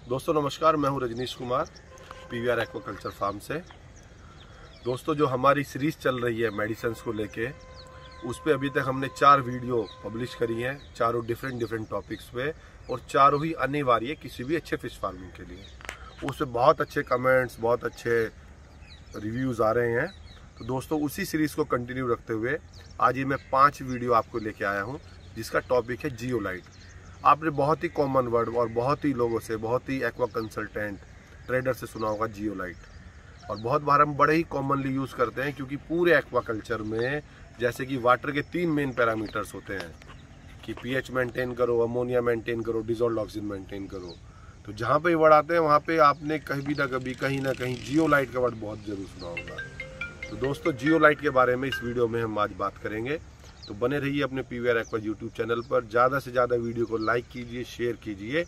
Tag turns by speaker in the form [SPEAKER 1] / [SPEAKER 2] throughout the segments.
[SPEAKER 1] दोस्तों नमस्कार, मैं हूं Rajneesh Kumar PVR aquaculture farm से। दोस्तों जो हमारी सीरीज चल रही है मेडिसिन्स को लेके, उस पे अभी तक हमने 4 वीडियो पब्लिश करी हैं, चारों डिफरेंट टॉपिक्स पे, और चारों ही अनिवार्य है किसी भी अच्छे फिश फार्मिंग के लिए। उस पर बहुत अच्छे कमेंट्स, बहुत अच्छे रिव्यूज़ आ रहे हैं। तो दोस्तों उसी सीरीज़ को कंटिन्यू रखते हुए आज ये मैं 5 वीडियो आपको लेके आया हूँ, जिसका टॉपिक है जियोलाइट। आपने बहुत ही कॉमन वर्ड और बहुत ही लोगों से, बहुत ही एक्वा कंसल्टेंट ट्रेडर से सुना होगा जियोलाइट, और बहुत बार हम बड़े ही कॉमनली यूज़ करते हैं, क्योंकि पूरे एक्वाकल्चर में जैसे कि वाटर के 3 मेन पैरामीटर्स होते हैं कि पीएच मेंटेन करो, अमोनिया मेंटेन करो, डिसॉल्व्ड ऑक्सीजन मेंटेन करो। तो जहाँ पे वर्ड आते हैं वहाँ पे आपने कभी ना कभी, कहीं ना कहीं जियोलाइट का वर्ड बहुत जरूर सुना होगा। तो दोस्तों जियोलाइट के बारे में इस वीडियो में हम आज बात करेंगे। तो बने रहिए अपने पीवीआर एक्वा यूट्यूब चैनल पर। ज़्यादा से ज़्यादा वीडियो को लाइक कीजिए, शेयर कीजिए।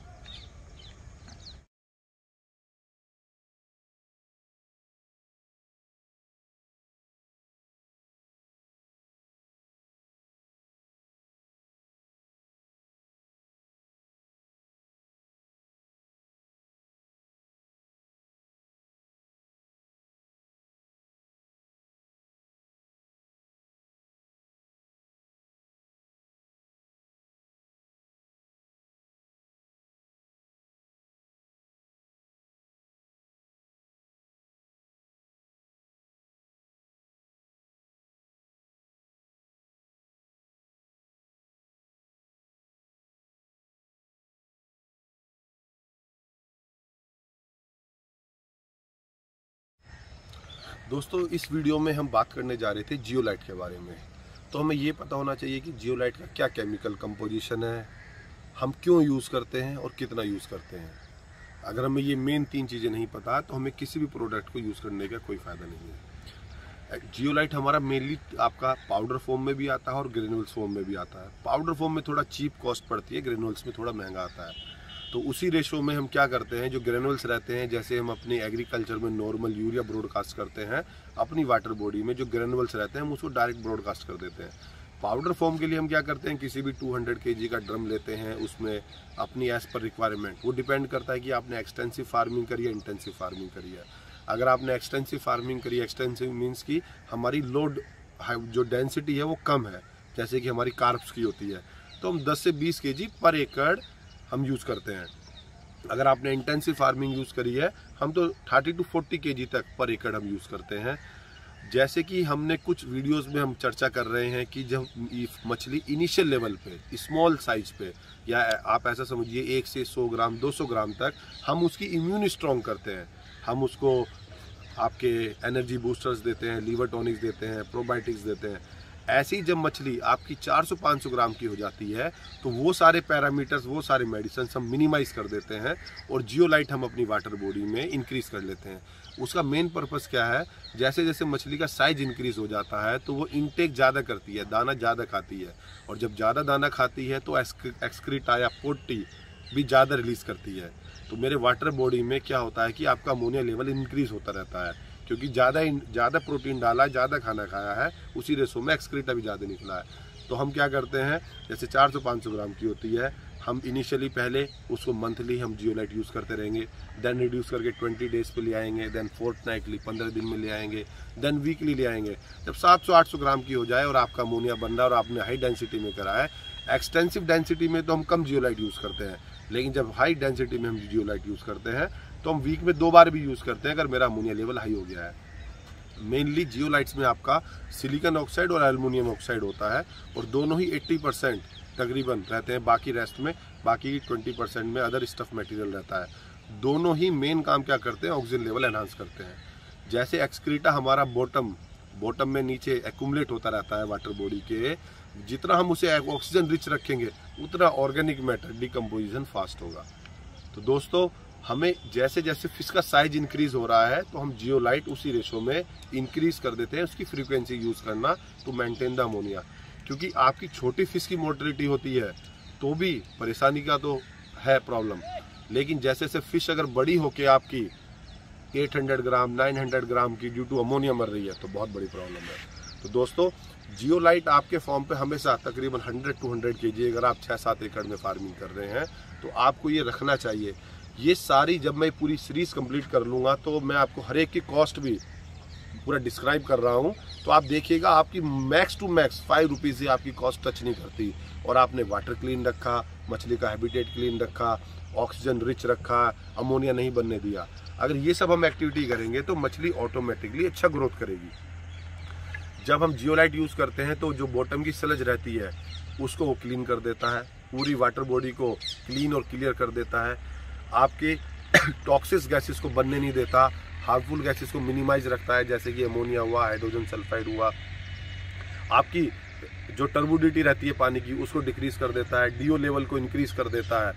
[SPEAKER 1] दोस्तों इस वीडियो में हम बात करने जा रहे थे जियोलाइट के बारे में। तो हमें ये पता होना चाहिए कि जियोलाइट का क्या केमिकल कंपोजिशन है, हम क्यों यूज़ करते हैं और कितना यूज़ करते हैं। अगर हमें ये मेन 3 चीज़ें नहीं पता तो हमें किसी भी प्रोडक्ट को यूज़ करने का कोई फ़ायदा नहीं है। जियोलाइट हमारा मेनली आपका पाउडर फॉर्म में भी आता है और ग्रेनुअल्स फॉर्म में भी आता है। पाउडर फॉर्म में थोड़ा चीप कॉस्ट पड़ती है, ग्रेनुअल्स में थोड़ा महंगा आता है। तो उसी रेशो में हम क्या करते हैं, जो ग्रेनुअल्स रहते हैं, जैसे हम अपनी एग्रीकल्चर में नॉर्मल यूरिया ब्रॉडकास्ट करते हैं, अपनी वाटर बॉडी में जो ग्रेनुअल्स रहते हैं हम उसको डायरेक्ट ब्रॉडकास्ट कर देते हैं। पाउडर फॉर्म के लिए हम क्या करते हैं, किसी भी 200 kg का ड्रम लेते हैं, उसमें अपनी एज पर रिक्वायरमेंट, वो डिपेंड करता है कि आपने एक्सटेंसिव फार्मिंग करी है, इंटेंसिव फार्मिंग करी है। अगर आपने एक्सटेंसिव फार्मिंग करी, एक्सटेंसिव मीन्स की हमारी लोड जो डेंसिटी है वो कम है, जैसे कि हमारी कार्ब्स की होती है, तो हम 10 से 20 kg पर एकड़ हम यूज़ करते हैं। अगर आपने इंटेंसिव फार्मिंग यूज़ करी है, हम तो 30 to 40 kg तक पर एकड़ हम यूज़ करते हैं। जैसे कि हमने कुछ वीडियोस में हम चर्चा कर रहे हैं कि जब मछली इनिशियल लेवल पे, स्मॉल साइज पे, या आप ऐसा समझिए 1 से 100 ग्राम 200 ग्राम तक हम उसकी इम्यून स्ट्रॉन्ग करते हैं। हम उसको आपके एनर्जी बूस्टर्स देते हैं, लीवर टॉनिक्स देते हैं, प्रोबायोटिक्स देते हैं। ऐसी जब मछली आपकी 400-500 ग्राम की हो जाती है तो वो सारे पैरामीटर्स, वो सारे मेडिसिन हम मिनिमाइज कर देते हैं और जियोलाइट हम अपनी वाटर बॉडी में इंक्रीज कर लेते हैं। उसका मेन पर्पस क्या है, जैसे जैसे मछली का साइज इंक्रीज हो जाता है तो वो इनटेक ज़्यादा करती है, दाना ज़्यादा खाती है, और जब ज़्यादा दाना खाती है तो एक्सक्रीटा या पोटी भी ज़्यादा रिलीज करती है। तो मेरे वाटर बॉडी में क्या होता है कि आपका अमोनिया लेवल इंक्रीज होता रहता है, क्योंकि ज़्यादा प्रोटीन डाला है, ज़्यादा खाना खाया है, उसी रेशो में एक्सक्रीटा भी ज़्यादा निकला है। तो हम क्या करते हैं, जैसे 400-500 ग्राम की होती है, हम इनिशियली पहले उसको मंथली हम जियोलाइट यूज़ करते रहेंगे, देन रिड्यूस करके 20 डेज पे ले आएंगे, देन फोर्टनाइटली 15 दिन में ले आएंगे, देन वीकली ले आएंगे। जब 700-800 ग्राम की हो जाए और आपका अमोनिया बन रहा है और आपने हाई डेंसिटी में करा है, एक्सटेंसिव डेंसिटी में तो हम कम जियोलाइट यूज़ करते हैं, लेकिन जब हाई डेंसिटी में हम जियोलाइट यूज़ करते हैं तो हम वीक में 2 बार भी यूज़ करते हैं अगर मेरा अमोनिया लेवल हाई हो गया है। मेनली जियोलाइट्स में आपका सिलिकॉन ऑक्साइड और एल्युमिनियम ऑक्साइड होता है, और दोनों ही 80% तकरीबन रहते हैं, बाकी रेस्ट में, बाकी 20% में अदर स्टफ मटेरियल रहता है। दोनों ही मेन काम क्या करते हैं, ऑक्सीजन लेवल एनहांस करते हैं। जैसे एक्सक्रीटा हमारा बॉटम में नीचे एक्यूमुलेट होता रहता है वाटर बॉडी के, जितना हम उसे ऑक्सीजन रिच रखेंगे उतना ऑर्गेनिक मैटर डिकम्पोजिशन फास्ट होगा। तो दोस्तों हमें जैसे जैसे फिश का साइज इंक्रीज हो रहा है तो हम जियोलाइट उसी रेशो में इंक्रीज कर देते हैं, उसकी फ्रीक्वेंसी यूज करना टू मेंटेन द अमोनिया। क्योंकि आपकी छोटी फिश की मोर्टेलिटी होती है तो भी परेशानी का तो है प्रॉब्लम, लेकिन जैसे जैसे फिश अगर बड़ी होके आपकी 800 ग्राम 900 ग्राम की ड्यू टू अमोनिया मर रही है तो बहुत बड़ी प्रॉब्लम है। तो दोस्तों जियोलाइट आपके फॉर्म पे हमेशा तकरीबन 100 to 100 kg, अगर आप 6-7 एकड़ में फार्मिंग कर रहे हैं तो आपको ये रखना चाहिए। ये सारी जब मैं पूरी सीरीज कंप्लीट कर लूँगा तो मैं आपको हर एक की कॉस्ट भी पूरा डिस्क्राइब कर रहा हूँ, तो आप देखिएगा आपकी मैक्स टू मैक्स 5 रुपीज़ से आपकी कॉस्ट टच नहीं करती। और आपने वाटर क्लीन रखा, मछली का हैबिटेट क्लीन रखा, ऑक्सीजन रिच रखा, अमोनिया नहीं बनने दिया। अगर ये सब हम एक्टिविटी करेंगे तो मछली ऑटोमेटिकली अच्छा ग्रोथ करेगी। जब हम जियोलाइट यूज़ करते हैं तो जो बॉटम की स्लज रहती है उसको वो क्लीन कर देता है, पूरी वाटर बॉडी को क्लीन और क्लियर कर देता है, आपके टॉक्सिक गैसेस को बनने नहीं देता, हार्मफुल गैसेस को मिनिमाइज रखता है, जैसे कि अमोनिया हुआ, हाइड्रोजन सल्फाइड हुआ। आपकी जो टर्बुडिटी रहती है पानी की उसको डिक्रीज कर देता है, डीओ लेवल को इंक्रीज कर देता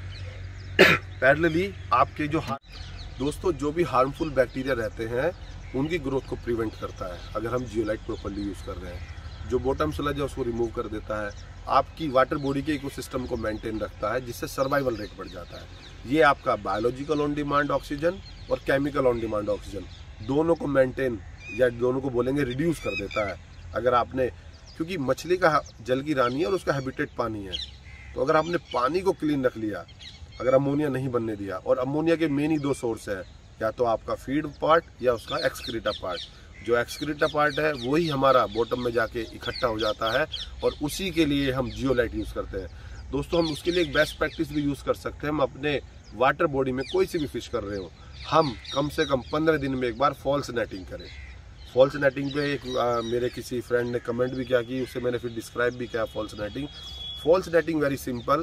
[SPEAKER 1] है। पैरेलली आपके जो दोस्तों जो भी हार्मफुल बैक्टीरिया रहते हैं उनकी ग्रोथ को प्रिवेंट करता है अगर हम जियोलाइट प्रॉपर्ली यूज़ कर रहे हैं। जो बॉटम स्लज है उसको रिमूव कर देता है, आपकी वाटर बॉडी के इकोसिस्टम को मेंटेन रखता है, जिससे सर्वाइवल रेट बढ़ जाता है। ये आपका बायोलॉजिकल ऑन डिमांड ऑक्सीजन और केमिकल ऑन डिमांड ऑक्सीजन दोनों को मेंटेन या दोनों को बोलेंगे रिड्यूस कर देता है। अगर आपने, क्योंकि मछली का जल की रानी है और उसका हैबिटेट पानी है, तो अगर आपने पानी को क्लीन रख लिया, अगर अमोनिया नहीं बनने दिया, और अमोनिया के मेन ही 2 सोर्स है, या तो आपका फीड पार्ट या उसका एक्सक्रीटा पार्ट। जो एक्सक्रीटा पार्ट है वही हमारा बॉटम में जाके इकट्ठा हो जाता है और उसी के लिए हम जियोलाइट यूज़ करते हैं। दोस्तों हम उसके लिए एक बेस्ट प्रैक्टिस भी यूज़ कर सकते हैं। हम अपने वाटर बॉडी में कोई सी भी फिश कर रहे हो, हम कम से कम 15 दिन में एक बार फॉल्स नेटिंग करें। फॉल्स नेटिंग पे एक मेरे किसी फ्रेंड ने कमेंट भी किया कि उसे मैंने फिर डिस्क्राइब भी किया false netting. False netting very simple,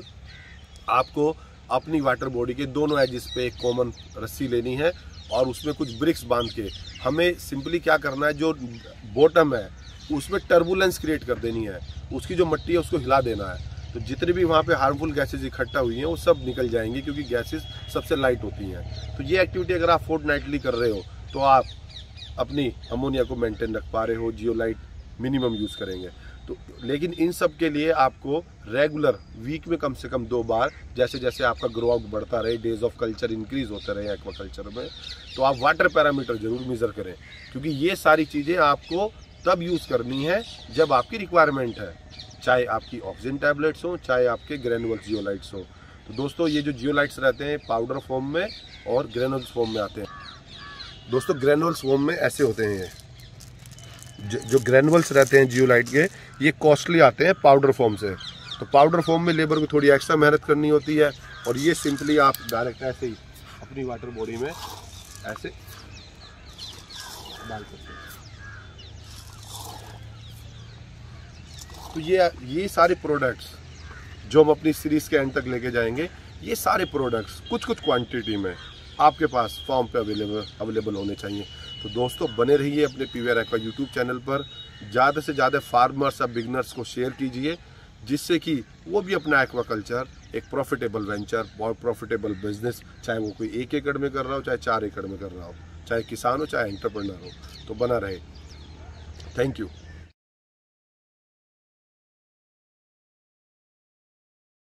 [SPEAKER 1] आपको अपनी वाटर बॉडी के दोनों एजिस पे एक कॉमन रस्सी लेनी है और उसमें कुछ ब्रिक्स बांध के हमें सिंपली क्या करना है, जो बॉटम है उसमें टर्बुलेंस क्रिएट कर देनी है, उसकी जो मट्टी है उसको हिला देना है। तो जितने भी वहाँ पे हार्मफुल गैसेस इकट्ठा हुई हैं वो सब निकल जाएंगी, क्योंकि गैसेस सबसे लाइट होती हैं। तो ये एक्टिविटी अगर आप फोर्टनाइटली कर रहे हो तो आप अपनी अमोनिया को मेंटेन रख पा रहे हो, जियोलाइट मिनिमम यूज़ करेंगे। तो लेकिन इन सब के लिए आपको रेगुलर वीक में कम से कम 2 बार, जैसे जैसे आपका ग्रो आउट बढ़ता रहे, डेज ऑफ कल्चर इंक्रीज होते रहे एक्वाकल्चर में, तो आप वाटर पैरामीटर जरूर मेजर करें, क्योंकि ये सारी चीज़ें आपको तब यूज़ करनी है जब आपकी रिक्वायरमेंट है, चाहे आपकी ऑक्सीजन टैबलेट्स हो, चाहे आपके ग्रेनुअल्स जियोलाइट्स हो। तो दोस्तों ये जो जियोलाइट्स रहते हैं पाउडर फॉर्म में और ग्रेनुअल्स फॉर्म में आते हैं। दोस्तों ग्रेनुअल्स फॉर्म में ऐसे होते हैं, ये जो ग्रेनुअल्स रहते हैं जियोलाइट के, ये कॉस्टली आते हैं पाउडर फॉर्म से। तो पाउडर फॉर्म में लेबर को थोड़ी एक्स्ट्रा मेहनत करनी होती है, और ये सिंपली आप डायरेक्ट ऐसे ही अपनी वाटर बॉडी में ऐसे डाल सकते हैं। तो ये सारे प्रोडक्ट्स जो हम अपनी सीरीज के एंड तक लेके जाएंगे, ये सारे प्रोडक्ट्स कुछ क्वांटिटी में आपके पास फॉर्म पे अवेलेबल होने चाहिए। तो दोस्तों बने रहिए अपने पीवीआर एक्वा यूट्यूब चैनल पर, ज़्यादा से ज़्यादा फार्मर्स और बिगनर्स को शेयर कीजिए, जिससे कि वो भी अपना एक्वाकल्चर एक प्रॉफिटेबल वेंचर और प्रॉफिटेबल बिजनेस, चाहे वो कोई 1 एकड़ में कर रहा हो, चाहे 4 एकड़ में कर रहा हो, चाहे किसान हो, चाहे एंटरप्रेन्योर हो, तो बना रहे। Thank you.